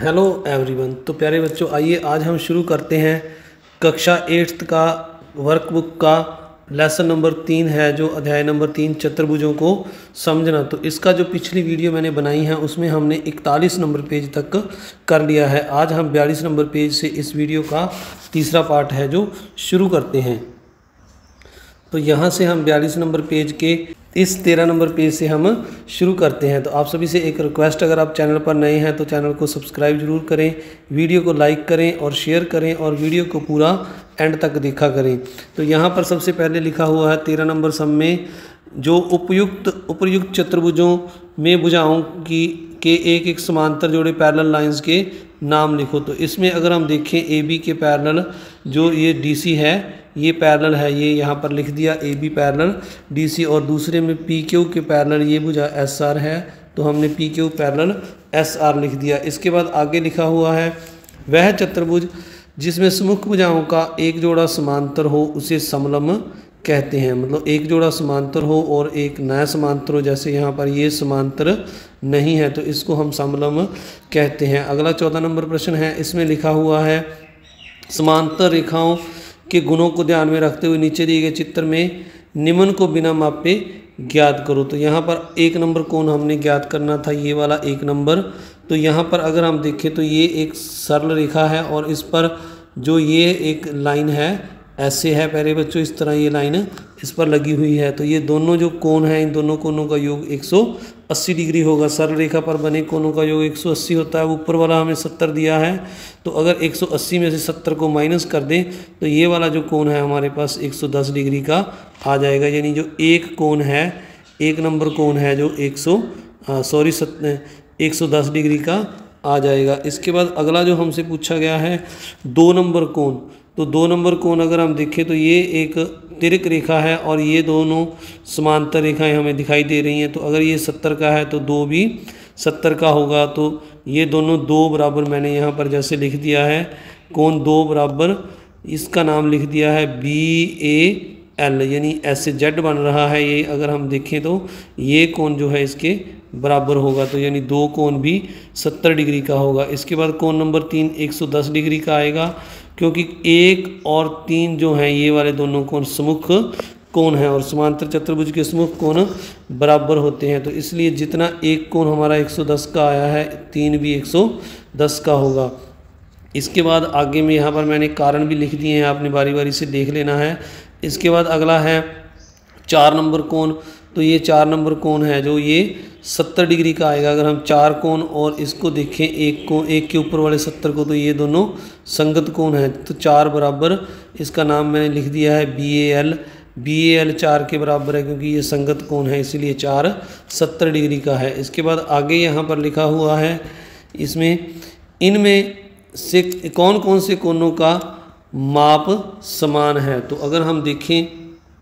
Hello everyone. तो प्यारे बच्चों, आइए आज हम शुरू करते हैं कक्षा 8th का वर्कबुक का लेसन नंबर 3 है, जो अध्याय नंबर 3 चतुर्भुजों को समझना। तो इसका जो पिछली वीडियो मैंने बनाई है उसमें हमने 41 नंबर पेज तक कर लिया है। आज हम 42 नंबर पेज से इस वीडियो का तीसरा पार्ट है जो शुरू करते हैं। तो यहाँ से हम 42 नंबर पेज के इस 13 नंबर पेज से हम शुरू करते हैं। तो आप सभी से एक रिक्वेस्ट, अगर आप चैनल पर नए हैं तो चैनल को सब्सक्राइब जरूर करें, वीडियो को लाइक करें और शेयर करें और वीडियो को पूरा एंड तक देखा करें। तो यहाँ पर सबसे पहले लिखा हुआ है 13 नंबर सम में, जो उपर्युक्त चतुर्भुजों में भुजाओं के एक एक समांतर जोड़े पैरेलल लाइंस के नाम लिखो। तो इसमें अगर हम देखें AB के पैरेलल जो ये DC है, ये पैरेलल है, ये यहाँ पर लिख दिया AB पैरेलल DC, और दूसरे में PQ के पैरेलल ये भुजा SR है, तो हमने PQ पैरेलल SR लिख दिया। इसके बाद आगे लिखा हुआ है, वह चतुर्भुज जिसमें सम्मुख भुजाओं का एक जोड़ा समांतर हो उसे समलंब कहते हैं। मतलब एक जोड़ा समांतर हो और एक नया समांतर हो, जैसे यहाँ पर ये समांतर नहीं है तो इसको हम समलंब कहते हैं। अगला 14 नंबर प्रश्न है, इसमें लिखा हुआ है, समांतर रेखाओं के गुणों को ध्यान में रखते हुए नीचे दिए गए चित्र में निम्न को बिना मापे ज्ञात करो। तो यहाँ पर 1 नंबर कोण हमने ज्ञात करना था, ये वाला 1 नंबर। तो यहाँ पर अगर हम देखें तो ये एक सरल रेखा है और इस पर जो ये एक लाइन है ऐसे है प्यारे बच्चों, इस तरह ये लाइन इस पर लगी हुई है। तो ये दोनों जो कोण हैं, इन दोनों कोणों का योग 180 डिग्री होगा। सरल रेखा पर बने कोणों का योग 180 होता है। ऊपर वाला हमें 70 दिया है, तो अगर 180 में से 70 को माइनस कर दें तो ये वाला जो कोण है हमारे पास 110 डिग्री का आ जाएगा। यानी जो एक कोण है, 1 नंबर कोण है जो 110 डिग्री का आ जाएगा। इसके बाद अगला जो हमसे पूछा गया है 2 नंबर कोण। तो 2 नंबर कोण अगर हम देखें तो ये एक तिर्क रेखा है और ये दोनों समांतर रेखाएं हमें दिखाई दे रही हैं। तो अगर ये 70 का है तो 2 भी 70 का होगा। तो ये दोनों 2 बराबर मैंने यहाँ पर जैसे लिख दिया है, कोण 2 बराबर, इसका नाम लिख दिया है BAL, यानी ऐसे Z बन रहा है। ये अगर हम देखें तो ये कोण जो है इसके बराबर होगा, तो यानी 2 कोण भी 70 डिग्री का होगा। इसके बाद कोण नंबर 3 110 डिग्री का आएगा, क्योंकि 1 और 3 जो हैं ये वाले दोनों कोण सम्मुख कोण हैं और समांतर चतुर्भुज के सम्मुख कोण बराबर होते हैं। तो इसलिए जितना एक कोण हमारा 110 का आया है, 3 भी 110 का होगा। इसके बाद आगे में यहाँ पर मैंने कारण भी लिख दिए हैं, आपने बारी बारी से देख लेना है। इसके बाद अगला है 4 नंबर कोण। तो ये 4 नंबर कोण है जो ये 70 डिग्री का आएगा। अगर हम 4 कोण और इसको देखें, एक के ऊपर वाले 70 को, तो ये दोनों संगत कोण हैं। तो 4 बराबर, इसका नाम मैंने लिख दिया है BAL 4 के बराबर है, क्योंकि ये संगत कोण है, इसीलिए 4 70 डिग्री का है। इसके बाद आगे यहाँ पर लिखा हुआ है, इसमें इनमें से कौन कौन से कोणों का माप समान है। तो अगर हम देखें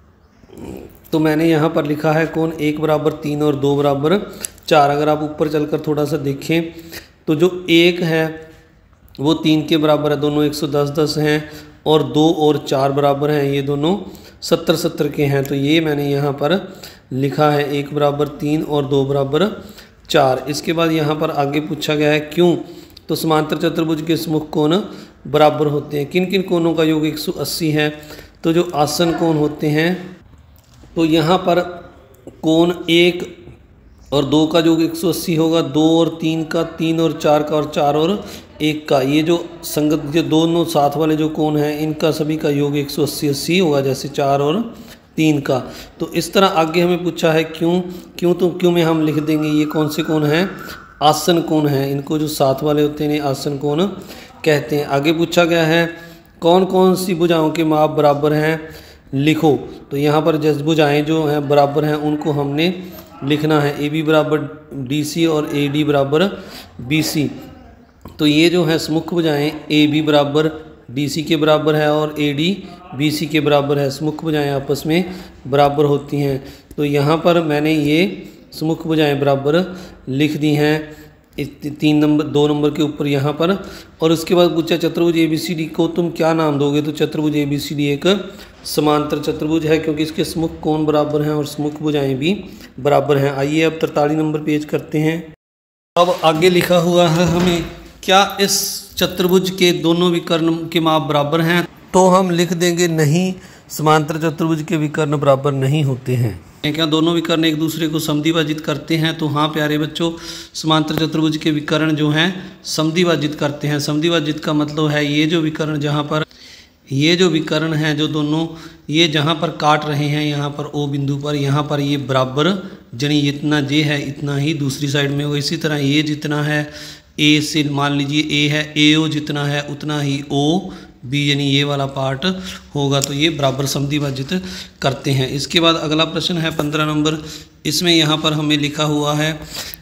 तो मैंने यहाँ पर लिखा है कोण 1 बराबर 3 और 2 बराबर 4। अगर आप ऊपर चलकर थोड़ा सा देखें तो जो 1 है वो 3 के बराबर है, दोनों 110-10 हैं, और 2 और 4 बराबर हैं, ये दोनों 70-70 के हैं। तो ये मैंने यहाँ पर लिखा है 1 बराबर 3 और 2 बराबर 4। इसके बाद यहाँ पर आगे पूछा गया है क्यों। तो समांतर चतुर्भुज के सम्मुख कोण बराबर होते हैं। किन किन कोणों का योग 180 है। तो जो आसन कोण होते हैं, तो यहाँ पर कोण 1 और 2 का योग 180 होगा, 2 और 3 का, 3 और 4 का, और 4 और 1 का। ये जो संगत जो दोनों साथ वाले जो कोण हैं इनका सभी का योग 180-80 होगा, जैसे 4 और 3 का। तो इस तरह आगे हमें पूछा है क्यों तो क्यों में हम लिख देंगे ये कौन से कोण हैं, आसन कोण हैं। इनको जो साथ वाले होते हैं आसन कोण कहते हैं। आगे पूछा गया है कौन कौन सी भुजाओं के माप बराबर हैं, लिखो। तो यहाँ पर जैसे भुजाएं जो हैं बराबर हैं उनको हमने लिखना है, AB बराबर DC और AD बराबर BC। तो ये जो है सम्मुख भुजाएं AB बराबर DC के बराबर है और AD BC के बराबर है। सम्मुख भुजाएं आपस में बराबर होती हैं। तो यहाँ पर मैंने ये सम्मुख भुजाएं बराबर लिख दी हैं 2 नंबर के ऊपर यहाँ पर। और उसके बाद पूछा चतुर्भुज ABCD को तुम क्या नाम दोगे। तो चतुर्भुज ABCD एक समांतर चतुर्भुज है, क्योंकि इसके सम्मुख कोण बराबर हैं और सम्मुख भुजाएं भी बराबर हैं। आइए अब 43 नंबर पेज करते हैं। अब आगे लिखा हुआ है हमें क्या इस चतुर्भुज के दोनों विकर्ण के माप बराबर हैं? तो हम लिख देंगे नहीं, समांतर चतुर्भुज के विकर्ण बराबर नहीं होते हैं। क्या दोनों विकर्ण एक दूसरे को समद्विभाजित करते हैं? तो हाँ प्यारे बच्चों, समांतर चतुर्भुज के विकर्ण जो हैं समद्विभाजित करते हैं। समद्विभाजित का मतलब है ये जो विकर्ण जहाँ पर ये जो विकर्ण हैं जो दोनों ये जहाँ पर काट रहे हैं, यहाँ पर ओ बिंदु पर, यहाँ पर ये बराबर यानी जितना जे है इतना ही दूसरी साइड में होगा। इसी तरह ये जितना है ए से मान लीजिए ए है, ए ओ जितना है उतना ही ओ बी यानी ये वाला पार्ट होगा। तो ये बराबर समद्विभाजित करते हैं। इसके बाद अगला प्रश्न है 15 नंबर। इसमें यहाँ पर हमें लिखा हुआ है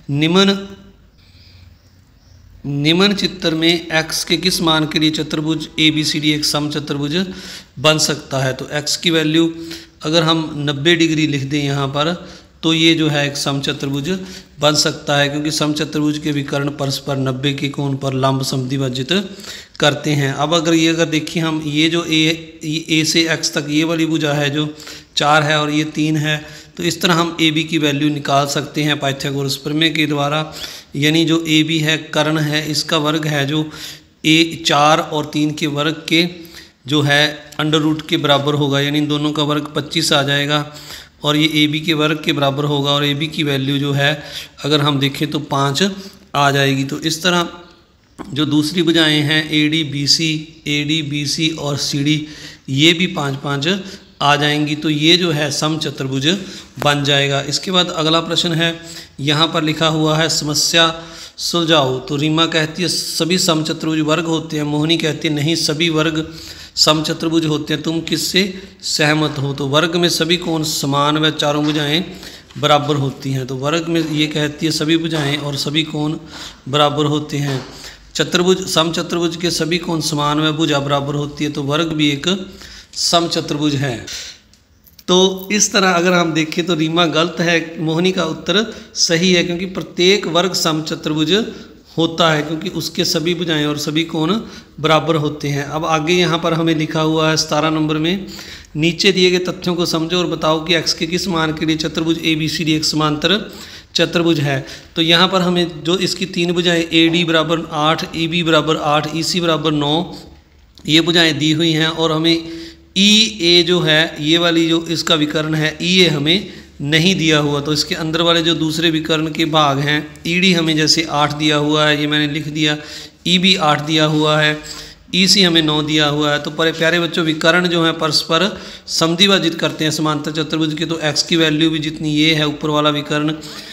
निम्न चित्र में x के किस मान के लिए चतुर्भुज ABCD एक समचतुर्भुज बन सकता है? तो x की वैल्यू अगर हम 90 डिग्री लिख दें यहाँ पर तो ये जो है एक समचतुर्भुज बन सकता है, क्योंकि समचतुर्भुज के विकर्ण परस्पर 90 के कोण पर लंब समद्विभाजित करते हैं। अब अगर देखिए हम ये जो ए से x तक ये वाली भुजा है जो 4 है और ये 3 है, तो इस तरह हम AB की वैल्यू निकाल सकते हैं पाइथागोरस प्रमेय के द्वारा। यानी जो AB है कर्ण है, इसका वर्ग है जो 4 और 3 के वर्ग के जो है अंडर रूट के बराबर होगा, यानी इन दोनों का वर्ग 25 आ जाएगा और ये AB के वर्ग के बराबर होगा। और AB की वैल्यू जो है अगर हम देखें तो 5 आ जाएगी। तो इस तरह जो दूसरी भुजाएं हैं AD BC और CD ये भी 5-5 आ जाएंगी। तो ये जो है समचतुर्भुज बन जाएगा। इसके बाद अगला प्रश्न है, यहाँ पर लिखा हुआ है समस्या सुलझाओ। तो रीमा कहती है सभी समचतुर्भुज वर्ग होते हैं, मोहिनी कहती है नहीं सभी वर्ग समचतुर्भुज होते हैं। तुम किससे सहमत हो? तो वर्ग में सभी कोण समान व चारों भुजाएं बराबर होती हैं। तो वर्ग में ये कहती है सभी भुजाएं और सभी कोण बराबर होते हैं। चतुर्भुज समचतुर्भुज के सभी कोण समान व भुजा बराबर होती है, तो वर्ग भी एक समचतुर्भुज है। तो इस तरह अगर हम देखें तो रीमा गलत है, मोहिनी का उत्तर सही है, क्योंकि प्रत्येक वर्ग समचतुर्भुज होता है क्योंकि उसके सभी भुजाएं और सभी कोण बराबर होते हैं। अब आगे यहाँ पर हमें लिखा हुआ है 17 नंबर में, नीचे दिए गए तथ्यों को समझो और बताओ कि x के किस मान के लिए चतुर्भुज ABCD एक समांतर चतुर्भुज है। तो यहाँ पर हमें जो इसकी 3 भुजाएं AD बराबर 8, EB बराबर 8, EC बराबर 9 ये भुजाएं दी हुई हैं, और हमें EA जो है ये वाली जो इसका विकर्ण है EA हमें नहीं दिया हुआ। तो इसके अंदर वाले जो दूसरे विकर्ण के भाग हैं ED हमें जैसे 8 दिया हुआ है, ये मैंने लिख दिया, EB 8 दिया हुआ है, EC हमें 9 दिया हुआ है। तो प्यारे बच्चों विकर्ण जो है परस्पर समद्विभाजित करते हैं समांतर चतुर्भुज के। तो x की वैल्यू भी जितनी ये है ऊपर वाला विकर्ण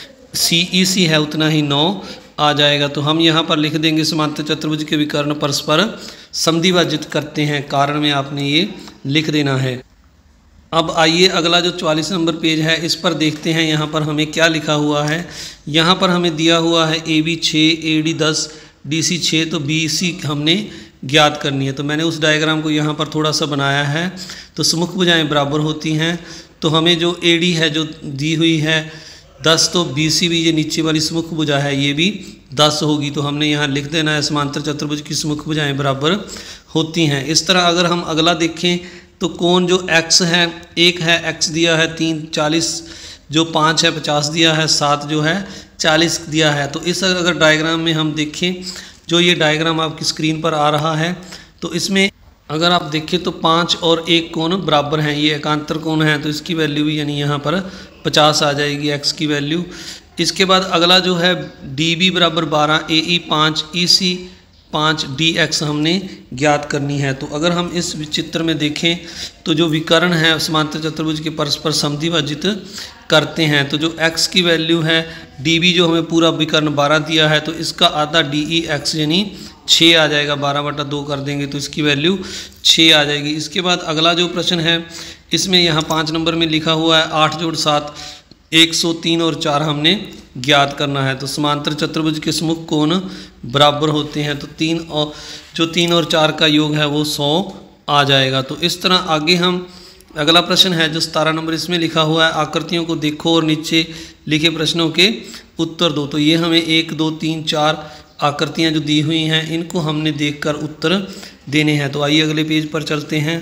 CEC है उतना ही 9 आ जाएगा। तो हम यहाँ पर लिख देंगे समांतर चतुर्भुज के विकर्ण परस्पर समद्विभाजित करते हैं, कारण में आपने ये लिख देना है। अब आइए अगला जो 44 नंबर पेज है इस पर देखते हैं यहाँ पर हमें क्या लिखा हुआ है। यहाँ पर हमें दिया हुआ है AB 6, AD 10, DC 6, तो BC हमने ज्ञात करनी है। तो मैंने उस डायग्राम को यहाँ पर थोड़ा सा बनाया है। तो सम्मुख भुजाएं बराबर होती हैं, तो हमें जो AD है जो दी हुई है 10, तो BC भी ये नीचे वाली सम्मुख भुजा है ये भी 10 होगी। तो हमने यहाँ लिख देना है समांतर चतुर्भुज की सम्मुख भुजाएं बराबर होती हैं। इस तरह अगर हम अगला देखें तो कोण जो x है, एक है x दिया है 3 40, जो 5 है 50 दिया है, 7 जो है 40 दिया है। तो इस अगर डायग्राम में हम देखें, जो ये डायग्राम आपकी स्क्रीन पर आ रहा है, तो इसमें अगर आप देखें तो 5 और 1 कोण बराबर हैं, ये एकांतर कोण है, तो इसकी वैल्यू भी यानी यहाँ पर 50 आ जाएगी x की वैल्यू। इसके बाद अगला जो है DB बराबर 12, AE 5, EC 5, DX हमने ज्ञात करनी है। तो अगर हम इस चित्र में देखें तो जो विकर्ण है समांतर चतुर्भुज के परस्पर समद्विभाजित करते हैं। तो जो x की वैल्यू है DB जो हमें पूरा विकर्ण 12 दिया है, तो इसका आधा DEX यानी 6 आ जाएगा, 12/2 कर देंगे तो इसकी वैल्यू 6 आ जाएगी। इसके बाद अगला जो प्रश्न है इसमें यहाँ 5 नंबर में लिखा हुआ है 8 जोड़ 7 103 और 4 हमने ज्ञात करना है। तो समांतर चतुर्भुज के सम्मुख कोण बराबर होते हैं, तो 3 और 4 का योग है वो 100 आ जाएगा। तो इस तरह आगे हम अगला प्रश्न है जो 17 नंबर, इसमें लिखा हुआ है आकृतियों को देखो और नीचे लिखे प्रश्नों के उत्तर दो। तो ये हमें 1 2 3 4 आकृतियाँ जो दी हुई हैं इनको हमने देखकर उत्तर देने हैं। तो आइए अगले पेज पर चलते हैं।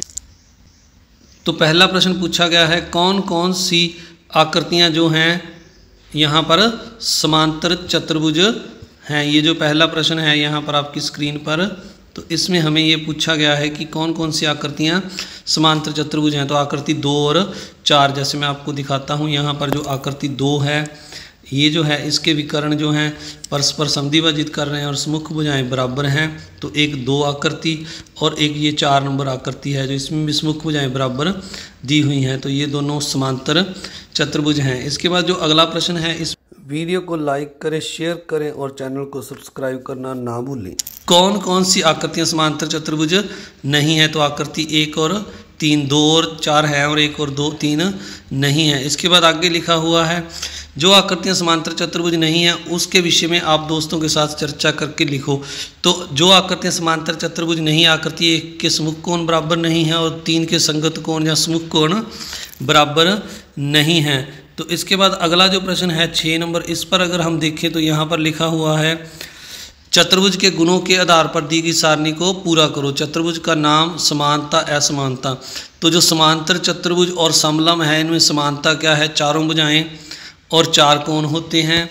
तो पहला प्रश्न पूछा गया है कौन कौन सी आकृतियाँ जो हैं यहाँ पर समांतर चतुर्भुज हैं। ये जो पहला प्रश्न है यहाँ पर आपकी स्क्रीन पर, तो इसमें हमें ये पूछा गया है कि कौन कौन सी आकृतियाँ समांतर चतुर्भुज हैं। तो आकृति 2 और 4, जैसे मैं आपको दिखाता हूँ यहाँ पर जो आकृति 2 है, ये जो है इसके विकर्ण जो हैं परस्पर समद्विभाजित कर रहे हैं और सम्मुख भुजाएं बराबर हैं। तो एक 2 आकृति और एक ये 4 नंबर आकृति है जो इसमें भी सम्मुख भुजाएं बराबर दी हुई हैं। तो ये दोनों समांतर चतुर्भुज हैं। इसके बाद जो अगला प्रश्न है, इस वीडियो को लाइक करें, शेयर करें और चैनल को सब्सक्राइब करना ना भूलें। कौन कौन सी आकृतियाँ समांतर चतुर्भुज नहीं है? तो आकृति 1 और 3, 2 और 4 है और 1 और 2 3 नहीं है। इसके बाद आगे लिखा हुआ है जो आकृतियाँ समांतर चतुर्भुज नहीं है उसके विषय में आप दोस्तों के साथ चर्चा करके लिखो। तो जो आकृतियाँ समांतर चतुर्भुज नहीं, आकृति 1 के सम्मुख कोण बराबर नहीं है और 3 के संगत कोण या सम्मुख कोण बराबर नहीं है। तो इसके बाद अगला जो प्रश्न है 6 नंबर, इस पर अगर हम देखें तो यहाँ पर लिखा हुआ है चतुर्भुज के गुणों के आधार पर दी गई सारणी को पूरा करो। चतुर्भुज का नाम समानता असमानता। तो जो समांतर चतुर्भुज और समलंब है इनमें समानता क्या है? चारों भुजाएं और 4 कोण होते हैं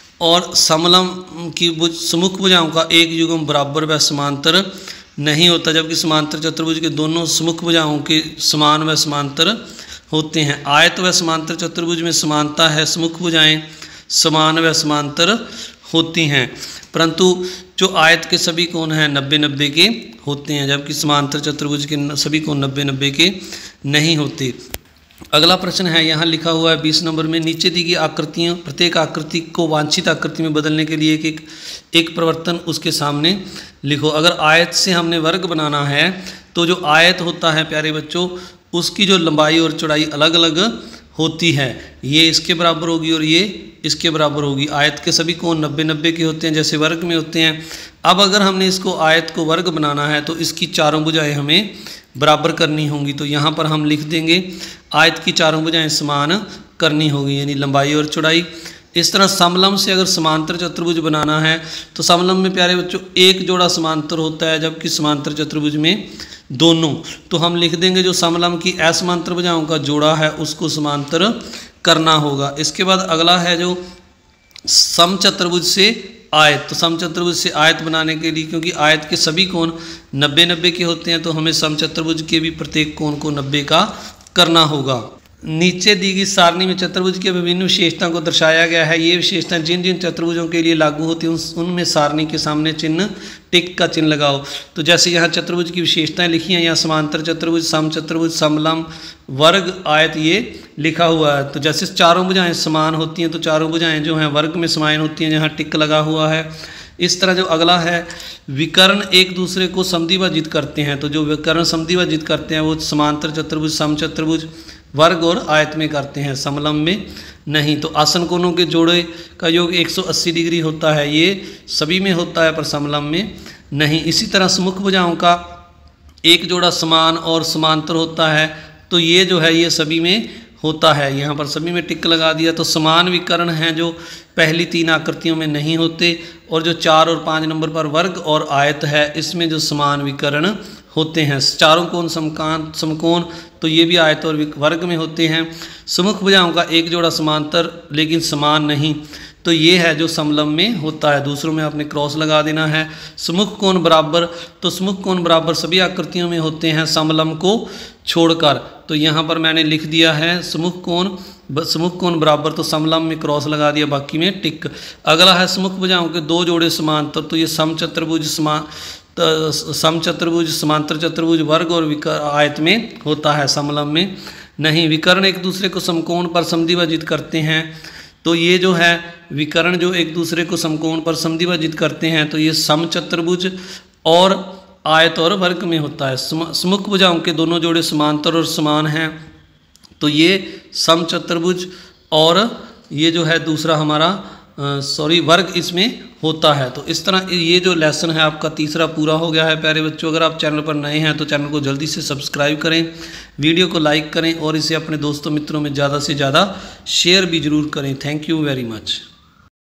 और समलंब की सम्मुख भुजाओं का एक युग्म बराबर व समांतर नहीं होता, जबकि समांतर चतुर्भुज के दोनों सम्मुख भुजाओं के समान व समांतर होते हैं। आयत व समांतर चतुर्भुज में समानता है, सम्मुख भुजाएं समान व समांतर होती हैं, परंतु जो आयत के सभी कोण हैं 90-90 के होते हैं, जबकि समांतर चतुर्भुज के सभी कोण 90-90 के नहीं होते। अगला प्रश्न है यहाँ लिखा हुआ है 20 नंबर में, नीचे दी गई आकृतियों प्रत्येक आकृति को वांछित आकृति में बदलने के लिए एक प्रवर्तन उसके सामने लिखो। अगर आयत से हमने वर्ग बनाना है तो जो आयत होता है प्यारे बच्चों उसकी जो लंबाई और चौड़ाई अलग अलग होती है। ये इसके बराबर होगी और ये इसके बराबर होगी। आयत के सभी कोण 90-90 के होते हैं जैसे वर्ग में होते हैं। अब अगर हमने इसको आयत को वर्ग बनाना है तो इसकी चारों भुजाएं हमें बराबर करनी होंगी। तो यहाँ पर हम लिख देंगे आयत की चारों भुजाएं समान करनी होगी, यानी लंबाई और चौड़ाई। इस तरह समलंब से अगर समांतर चतुर्भुज बनाना है तो समलंब में प्यारे बच्चों एक जोड़ा समांतर होता है, जबकि समांतर चतुर्भुज में दोनों। तो हम लिख देंगे जो समलंब की असमांतर भुजाओं का जोड़ा है उसको समांतर करना होगा। इसके बाद अगला है जो समचतुर्भुज से आयत। तो समचतुर्भुज से आयत बनाने के लिए, क्योंकि आयत के सभी कोण 90-90 के होते हैं, तो हमें समचतुर्भुज के भी प्रत्येक कोण को 90 का करना होगा। नीचे दी गई सारणी में चतुर्भुज की विभिन्न विशेषताओं को दर्शाया गया है। ये विशेषताएं जिन जिन चतुर्भुजों के लिए लागू होती हैं उनमें सारणी के सामने चिन्ह टिक का चिन्ह लगाओ। तो जैसे यहाँ चतुर्भुज की विशेषताएं लिखी हैं, यहाँ समांतर चतुर्भुज, समचतुर्भुज, समलंब, वर्ग, आयत ये लिखा हुआ है। तो जैसे चारों भुजाएं समान होती हैं तो चारों भुजाएं जो हैं वर्ग में समान होती हैं, यहाँ टिक लगा हुआ है। इस तरह जो अगला है विकर्ण एक दूसरे को समद्विभाजित करते हैं। तो जो विकर्ण समद्विभाजित करते हैं वो समांतर चतुर्भुज, समचतुर्भुज, वर्ग और आयत में करते हैं, समलंब में नहीं। तो आसन कोणों के जोड़े का योग 180 डिग्री होता है, ये सभी में होता है पर समलंब में नहीं। इसी तरह सम्मुख भुजाओं का एक जोड़ा समान और समांतर होता है, तो ये जो है ये सभी में होता है। यहाँ पर सभी में टिक लगा दिया। तो समान विकर्ण हैं जो पहली 3 आकृतियों में नहीं होते, और जो 4 और 5 नंबर पर वर्ग और आयत है इसमें जो समान विकर्ण होते हैं। चारों कोण समकोण, तो ये भी आयत और वर्ग में होते हैं। सम्मुख भुजाओं का एक जोड़ा समांतर लेकिन समान नहीं, तो ये है जो समलंब में होता है। दूसरों में आपने क्रॉस लगा देना है। सम्मुख कोण बराबर, तो सम्मुख कोण बराबर सभी आकृतियों में होते हैं समलंब को छोड़कर। तो यहाँ पर मैंने लिख दिया है सम्मुख कोण बराबर, तो समलंब में क्रॉस लगा दिया, बाकी में टिक। अगला है सम्मुख भुजाओं के 2 जोड़े समांतर, तो ये समचतुर्भुज, समांतर चतुर्भुज, वर्ग और आयत में होता है, समलंब में नहीं। विकर्ण एक दूसरे को समकोण पर समद्विभाजित करते हैं, तो ये जो है विकर्ण जो एक दूसरे को समकोण पर समद्विभाजित करते हैं, तो ये समचतुर्भुज और आयत और वर्ग में होता है। सम्मुख भुजाओं के दोनों जोड़े समांतर और समान हैं, तो ये समचतुर्भुज और ये जो है दूसरा हमारा वर्ग इसमें होता है। तो इस तरह ये जो लेसन है आपका तीसरा पूरा हो गया है प्यारे बच्चों। अगर आप चैनल पर नए हैं तो चैनल को जल्दी से सब्सक्राइब करें, वीडियो को लाइक करें और इसे अपने दोस्तों मित्रों में ज़्यादा से ज़्यादा शेयर भी ज़रूर करें। Thank you very much.